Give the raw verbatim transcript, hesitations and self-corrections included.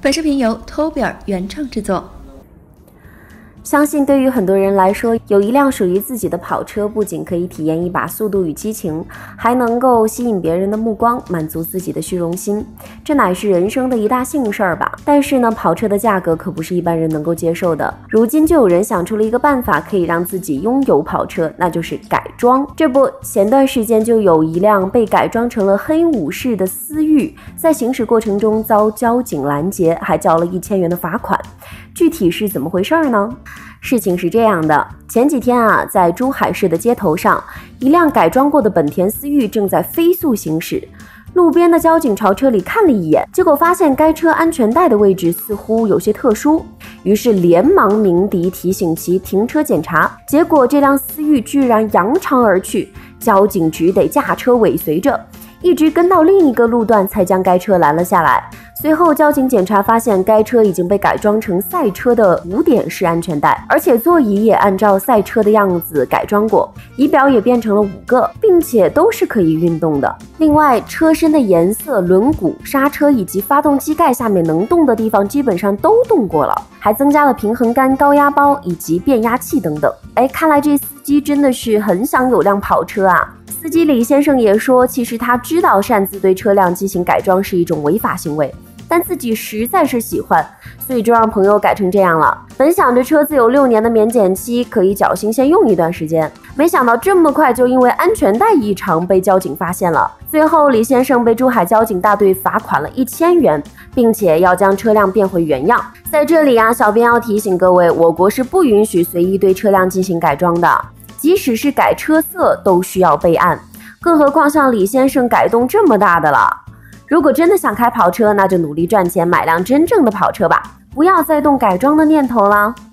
本视频由偷比尔原创制作。 相信对于很多人来说，有一辆属于自己的跑车，不仅可以体验一把速度与激情，还能够吸引别人的目光，满足自己的虚荣心，这乃是人生的一大幸事儿吧。但是呢，跑车的价格可不是一般人能够接受的。如今就有人想出了一个办法，可以让自己拥有跑车，那就是改装。这不，前段时间就有一辆被改装成了黑武士的思域，在行驶过程中遭交警拦截，还交了一千元的罚款。具体是怎么回事呢？事情是这样的，前几天啊，在珠海市的街头上，一辆改装过的本田思域正在飞速行驶。路边的交警朝车里看了一眼，结果发现该车安全带的位置似乎有些特殊，于是连忙鸣笛提醒其停车检查。结果这辆思域居然扬长而去，交警只得驾车尾随着，一直跟到另一个路段才将该车拦了下来。随后交警检查发现，该车已经被改装成赛车的五点式安全带，而且座椅也按照赛车的样子改装过，仪表也变成了五个，并且都是可以运动的。另外，车身的颜色、轮毂、刹车以及发动机盖下面能动的地方基本上都动过了，还增加了平衡杆、高压包以及变压器等等。哎，看来这司机真的是很想有辆跑车啊！司机李先生也说，其实他知道擅自对车辆进行改装是一种违法行为，但自己实在是喜欢，所以就让朋友改成这样了。本想着车子有六年的免检期，可以侥幸先用一段时间，没想到这么快就因为安全带异常被交警发现了。最后李先生被珠海交警大队罚款了一千元，并且要将车辆变回原样。在这里啊，小编要提醒各位，我国是不允许随意对车辆进行改装的，即使是改车色都需要备案，更何况像李先生改动这么大的了。如果真的想开跑车，那就努力赚钱，买辆真正的跑车吧，不要再动改装的念头了。